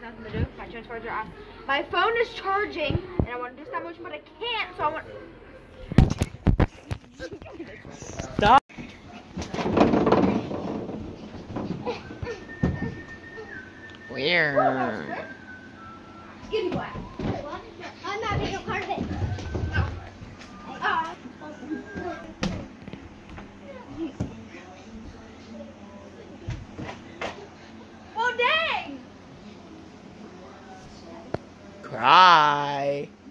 nothing to do. My transfers are off. My phone is charging, and I want to do stop motion, but I can't. So I want. Stop. Weird. Give me black. I'm not being a part of it. Oh dang! Cry.